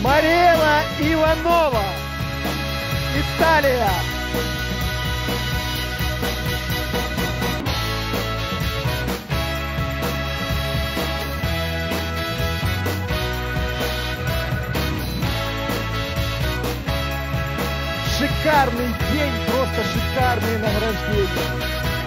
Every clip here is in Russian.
Мариэла Иванова, Италия. Шикарный день, просто шикарные награждения.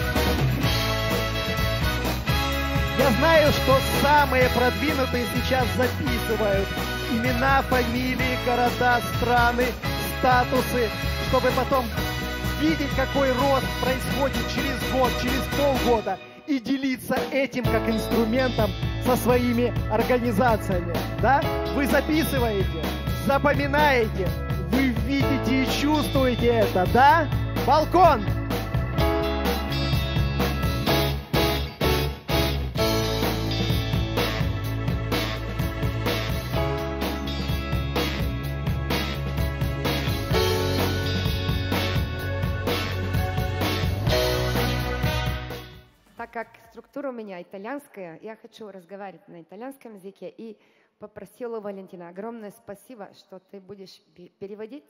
Я знаю, что самые продвинутые сейчас записывают имена, фамилии, города, страны, статусы, чтобы потом видеть, какой рост происходит через год, через полгода и делиться этим как инструментом со своими организациями. Да? Вы записываете, запоминаете, вы видите и чувствуете это, да? Балкон! Так как структура у меня итальянская, я хочу разговаривать на итальянском языке и попросила Валентина, огромное спасибо, что ты будешь переводить.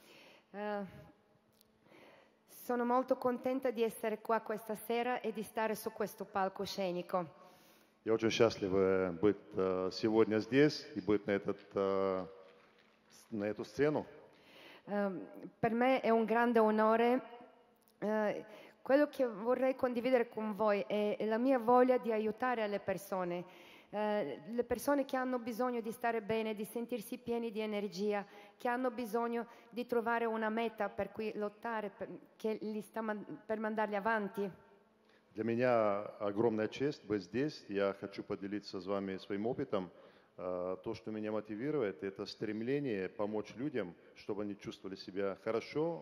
Sono molto contenta di essere qua questa sera e di stare su questo palcoscenico. Я очень счастлив быть сегодня здесь и быть на эту сцену. Per me è un grande onore. Quello che vorrei condividere con voi è la mia voglia di aiutare le persone che hanno bisogno di stare bene, di sentirsi pieni di energia, che hanno bisogno di trovare una meta per cui lottare, che li sta per mandarli avanti. Для меня огромная честь быть здесь. Я хочу поделиться с вами своим опытом. То, что меня мотивирует, это стремление помочь людям, чтобы они чувствовали себя хорошо.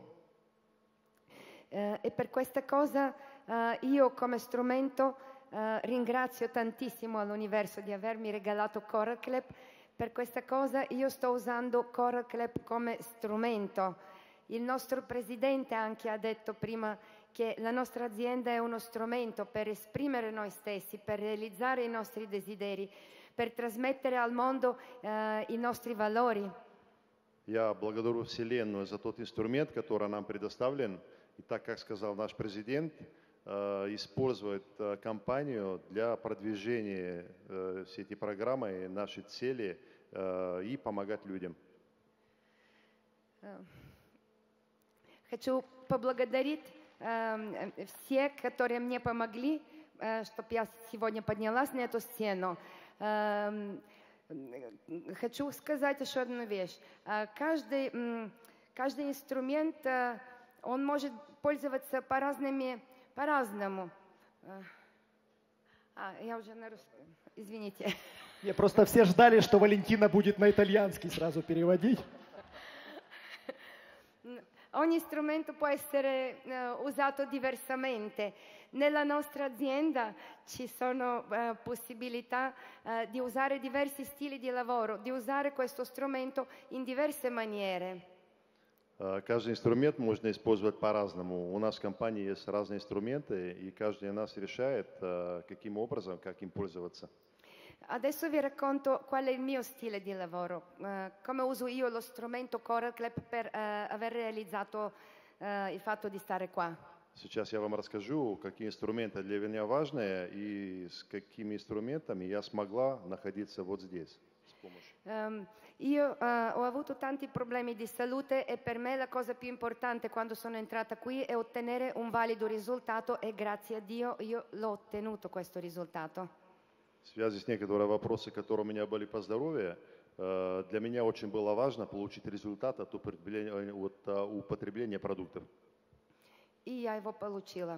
E per questa cosa io come strumento ringrazio tantissimo all'universo di avermi regalato Coral Club. Per questa cosa io sto usando Coral Club come strumento. Il nostro presidente anche ha detto prima che la nostra azienda è uno strumento per esprimere noi stessi, per realizzare i nostri desideri, per trasmettere al mondo i nostri valori. Я благодарю Вселенную за тот инструмент, который нам предоставлен. И так, как сказал наш президент, использовать компанию для продвижения всей этой программы, нашей цели и помогать людям. Хочу поблагодарить всех, которые мне помогли, чтобы я сегодня поднялась на эту сцену. Хочу сказать еще одну вещь. Каждый инструмент, он может пользоваться по-разному. Я уже на русском. Извините. Просто все ждали, что Валентина будет на итальянский сразу переводить. Ogni strumento può essere usato diversamente. Nella nostra azienda ci sono possibilità di usare diversi stili di lavoro, di usare questo strumento in diverse maniere. Каждый инструмент можно использовать по-разному. У нас в компании есть разные инструменты, и каждый из нас решает, каким образом, как им пользоваться. Adesso vi racconto qual è il mio stile di lavoro, come uso io lo strumento Coral Club per aver realizzato il fatto di stare qua. Сейчас я вам расскажу, какие инструменты для меня важны и с какими инструментами я смогла находиться вот здесь. Io ho avuto tanti problemi di salute e per me la cosa più importante quando sono entrata qui è ottenere un valido risultato e grazie a Dio io l'ho ottenuto questo risultato. В связи с некоторыми вопросами, которые у меня были по здоровью, для меня очень было важно получить результат от употребления продуктов. И я его получила.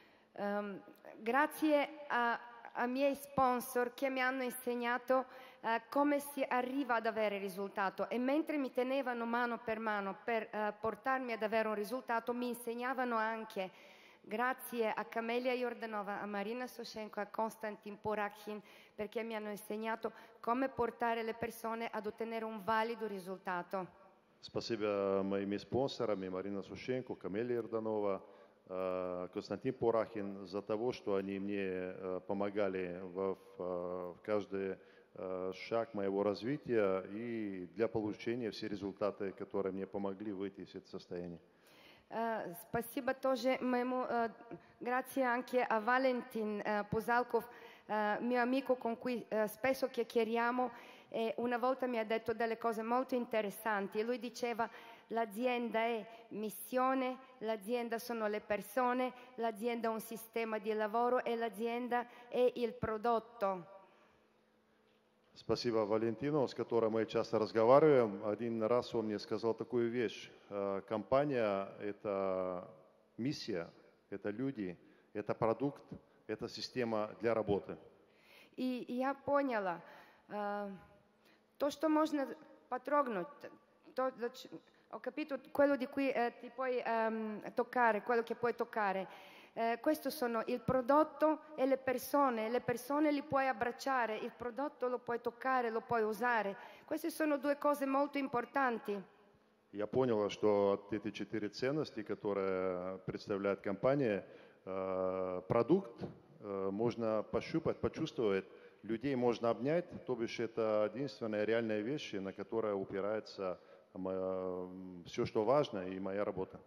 Grazie a miei sponsor che mi hanno insegnato come si arriva ad avere risultato e mentre mi tenevano mano per portarmi ad avere un risultato mi insegnavano anche. Grazie a Camelia Jordanova, a Marina Soshenko, a Konstantin Porakhin perché mi hanno insegnato come portare le persone ad ottenere un valido risultato. Спасибо моими спонсорами Марина Сушенко, Камелия Ярданова, Константин Порахин за того, что они мне помогали в каждой шаг моего развития и для получения все результаты, которые мне помогли выйти из этого состояния. Spasiba тоже моему, grazie anche a Valentin Pusalkov, mio amico con cui spesso chiacchieriamo, e una volta mi ha detto delle cose molto interessanti. E lui diceva: l'azienda è missione, l'azienda sono le persone, l'azienda è un sistema di lavoro e l'azienda è il prodotto. Спасибо Валентину, с которым мы часто разговариваем. Один раз он мне сказал такую вещь. Компания – это миссия, это люди, это продукт, это система для работы. И я поняла, то, что можно потрогнуть, ho capito quello di cui ti puoi toccare, quello che puoi toccare. Questo sono il prodotto e le persone li puoi abbracciare, il prodotto lo puoi toccare, lo puoi usare. Queste sono due cose molto importanti. Я понял, что эти 4 ценности, которые представляет компания, продукт можно пощупать, почувствовать, людей можно обнять, то бишь это единственная реальная вещь, на которой упирается все, что важно, и моя работа.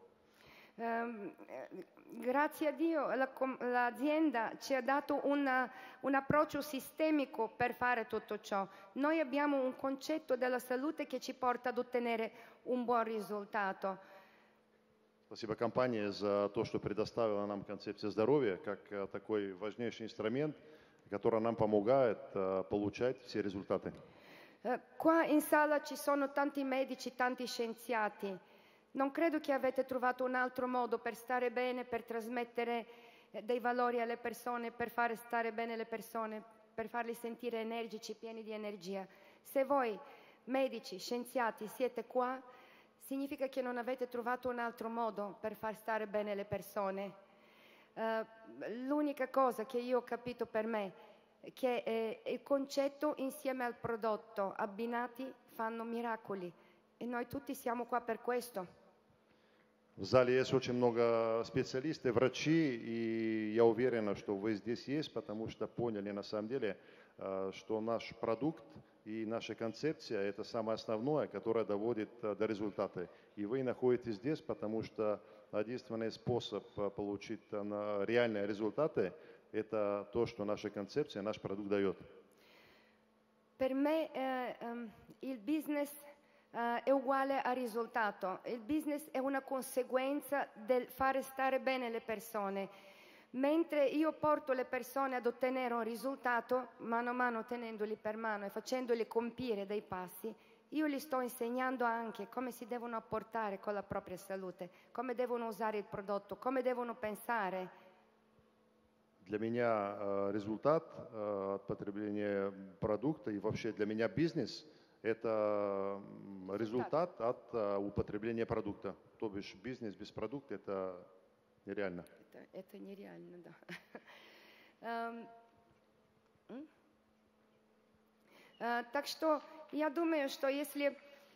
Grazie a Dio l'azienda ci ha dato un approccio sistemico per fare tutto ciò. Noi abbiamo un concetto della salute che ci porta ad ottenere un buon risultato. Спасибо компании за то, что предоставила нам концепцию здоровья как такой важнейший инструмент, который нам помогает получать все результаты. Qua in sala ci sono tanti medici, tanti scienziati. Non credo che avete trovato un altro modo per stare bene, per trasmettere dei valori alle persone, per fare stare bene le persone, per farli sentire energici, pieni di energia. Se voi, medici, scienziati, siete qua, significa che non avete trovato un altro modo per far stare bene le persone. L'unica cosa che io ho capito per me è che il concetto insieme al prodotto abbinati fanno miracoli e noi tutti siamo qua per questo. В зале есть очень много специалистов, врачи, и я уверен, что вы здесь есть, потому что поняли на самом деле, что наш продукт и наша концепция – это самое основное, которое доводит до результата. И вы находитесь здесь, потому что единственный способ получить реальные результаты – это то, что наша концепция, наш продукт дает. Per me il business è uguale al risultato. Il business è una conseguenza del fare stare bene le persone. Mentre io porto le persone ad ottenere un risultato, mano a mano tenendoli per mano e facendoli compiere dei passi, io gli sto insegnando anche come si devono apportare con la propria salute, come devono usare il prodotto, come devono pensare. Для меня результат от потребления продукта и вообще для меня бизнес – это результат от употребления продукта. То бишь бизнес без продукта – это нереально. Это нереально, да. Так что я думаю, что если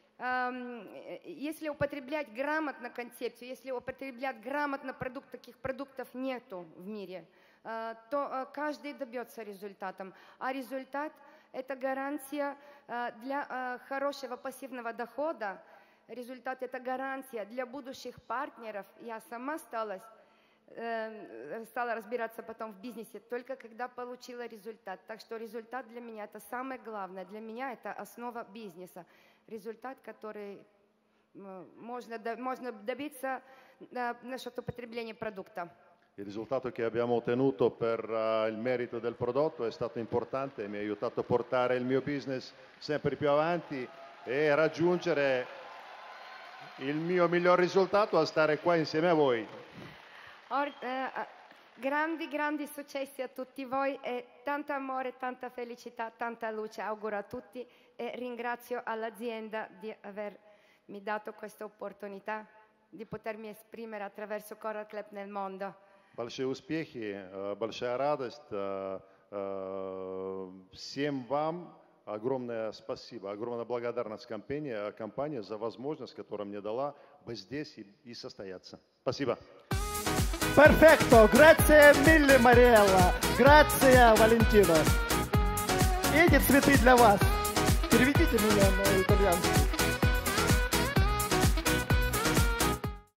употреблять грамотно концепцию, если употреблять грамотно продукт, таких продуктов нету в мире, то каждый добьется результатом. А результат – это гарантия для хорошего пассивного дохода. Результат – это гарантия для будущих партнеров. Я сама стала разбираться потом в бизнесе только когда получила результат. Так что результат для меня – это самое главное. Для меня это основа бизнеса. Результат, который можно добиться насчет употребления продукта. Il risultato che abbiamo ottenuto per il merito del prodotto è stato importante e mi ha aiutato a portare il mio business sempre più avanti e raggiungere il mio miglior risultato, a stare qua insieme a voi. Grandi successi a tutti voi e tanto amore, tanta felicità, tanta luce auguro a tutti e ringrazio all'azienda di avermi dato questa opportunità di potermi esprimere attraverso Coral Club nel mondo. Большие успехи, большая радость. Всем вам огромное спасибо, огромная благодарность компании за возможность, которую мне дала быть здесь и состояться. Спасибо. Perfetto, grazie mille Mariella, grazie Valentino. Эти цветы для вас. Переведите меня на итальянский.